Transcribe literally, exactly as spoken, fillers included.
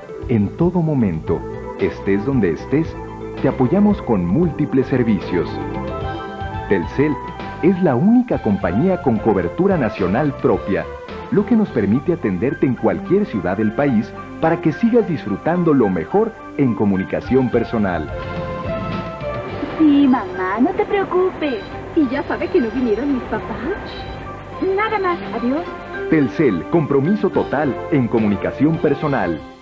En todo momento, estés donde estés, te apoyamos con múltiples servicios. Telcel es la única compañía con cobertura nacional propia, lo que nos permite atenderte en cualquier ciudad del país para que sigas disfrutando lo mejor en comunicación personal. Sí, mamá, no te preocupes. ¿Y ya sabe que no vinieron mis papás? Nada más, adiós. Telcel, compromiso total en comunicación personal.